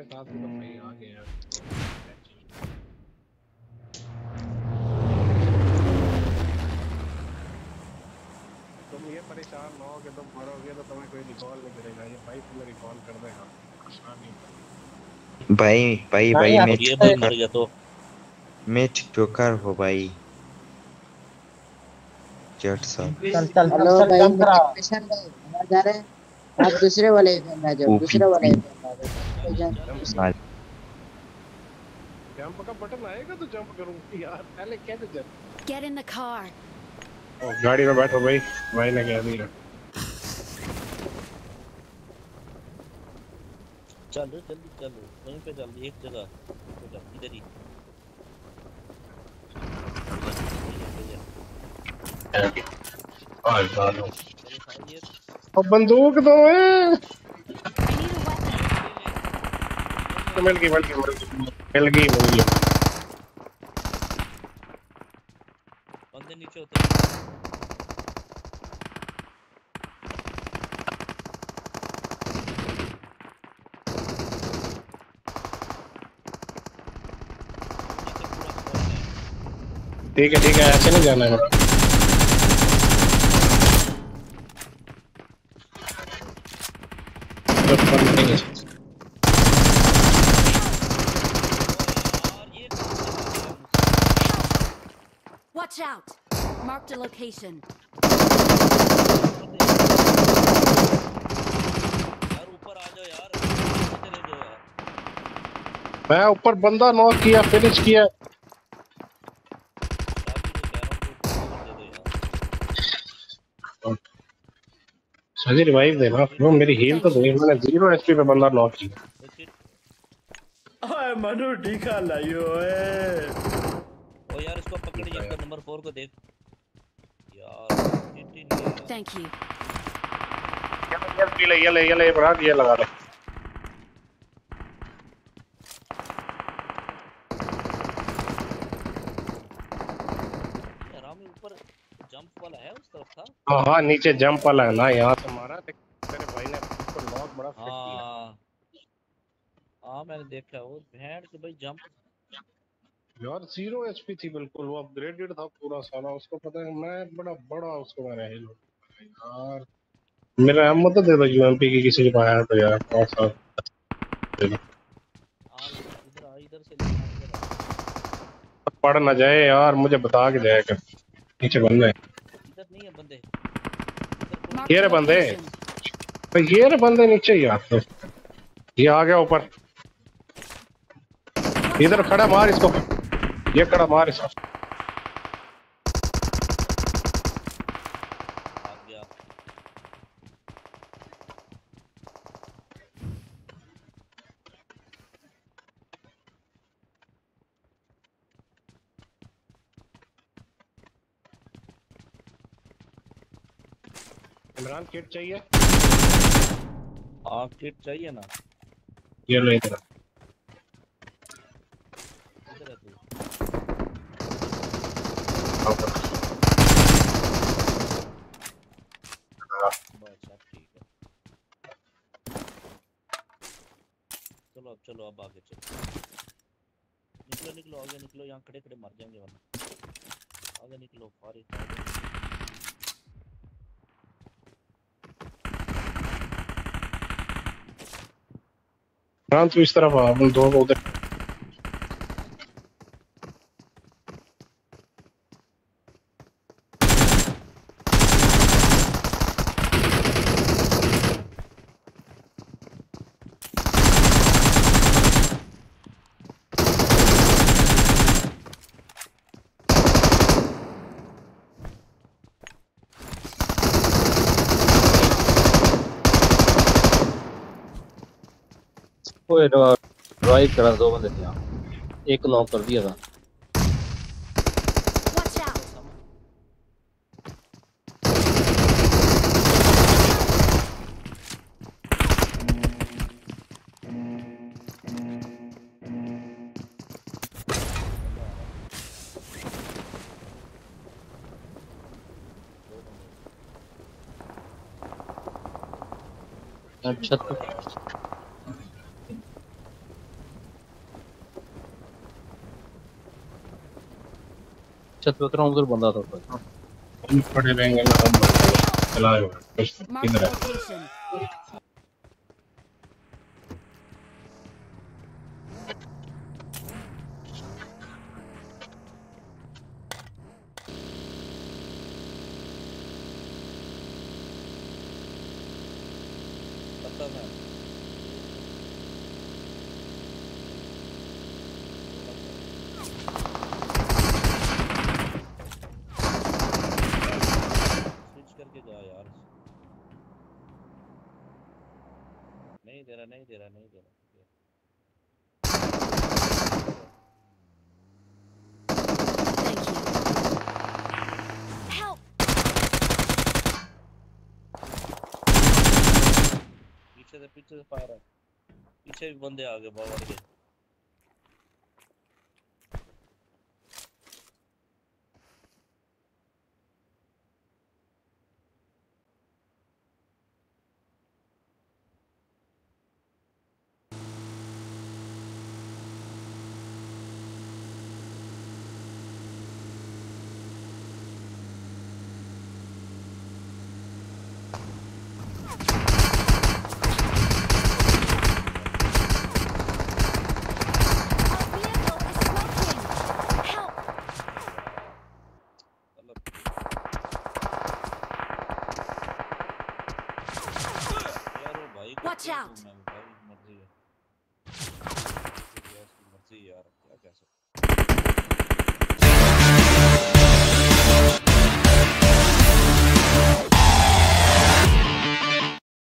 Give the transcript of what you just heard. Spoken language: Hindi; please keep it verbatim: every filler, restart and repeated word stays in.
अपने साथ में तो भाई आ गए यार। तुम ये परेशान ना हो कि तुम मरोगे तो तुम्हें कोई रिकॉल नहीं करेगा, ये भाई तुम्हें रिकॉल कर देगा। परेशान नहीं हो भाई भाई भाई भाई मैच ये भाई मर जोकर गया तो मैच जोकर हो भाई जट साहब। चल चल हेलो चल भाई जंप करा। विशाल भाई आवाज आ रहा है? आप दूसरे वाले पे आ जाओ, दूसरे वाले ओपी पे आ जाओ, दूसरे जंप दूसरे। भाई। जंप का बटन आएगा तो जंप करूंगी यार, पहले कैसे jump. Get in the car. ओ गाड़ी में बैठो भाई, भाई ने कह दिया। चल जल्दी चल वहीं पे चल एक जगह पे चल इधर ही। आज मानो चलो भाई ये अब बंदूक दो है। I need a weapon. तो मिल गई मिल गई मिल गई मिल गई। बंदे नीचे होते हैं। ठीक है ठीक है, ऐसे नहीं जाना है। Watch out. Marked a location. यार ऊपर आ जाओ यार, चले जाओ यार। मैं ऊपर बंदा नॉक किया, फिनिश किया। सही रिवाइव देना वो, मेरी हील तो दे। मैंने जीरो एचपी पे बंदा नॉक किया। ओए मनु टीका लाइयो ओए। ओ यार इसको पकड़, ये इसका नंबर फोर को देख यार। Thank you. ये ले ये ले ये ले बना दिया, लगा ले। यार हम ऊपर जंप वाला है उस तरफ था। हाँ हाँ नीचे जंप वाला है ना, यहाँ से मारा तेरे भाई ने उसको नॉक बड़ा फिट किया। हाँ हाँ मैंने देखा वो भेड़ के भाई जंप। यार जीरो एचपी थी बिल्कुल, वो अपग्रेडेड था पूरा सारा, उसको पता है। मैं बड़ा बड़ा उसको मैंने हिल यार। मेरा एमो तो दे दो यूएमपी की, किसी के पास है तो यार बहुत सारा दे दो। इधर आ इधर से पड़ ना जाए यार, मुझे बता के जाए कर। नीचे बंदे इधर नहीं है बंदे। Marked ये a रे बंदे, location. ये रे बंदे नीचे यार। ये आ गया ऊपर, इधर खड़ा मार इसको, ये खड़ा मार इसको। आ गया। इमरान किट चाहिए? हाँ किट चाहिए ना। ये लो इधर। इधर है तू। बस अब ठीक है। चलो अब चलो अब आगे चलो। निकलो निकलो आगे निकलो, यहाँ खड़े खड़े मर जाएंगे वरना। आगे निकलो फारिग। इमरान तू इस तरफ आ, हम दो उधर। कोई ड्राइव करा, दो बंदे थे यहाँ, एक नॉक कर दिया था। Watch out. छत पे छत पे उतरा उधर बंदा था कोई। हम खड़े रहेंगे ना हम मर जाएंगे। चला है कुछ Marked किधर a है? location. पता ना स्विच करके जा यार। नहीं दे रहा नहीं दे रहा नहीं दे रहा। Thank you. Help! पीछे से पीछे से फायर है। पीछे भी बंदे आ गए बावर के। Our vehicle is smoking. Help! चलो यार वो भाई को Watch क्यों out! दूं मैं? भाई मर्जी है। उसकी मर्जी यार।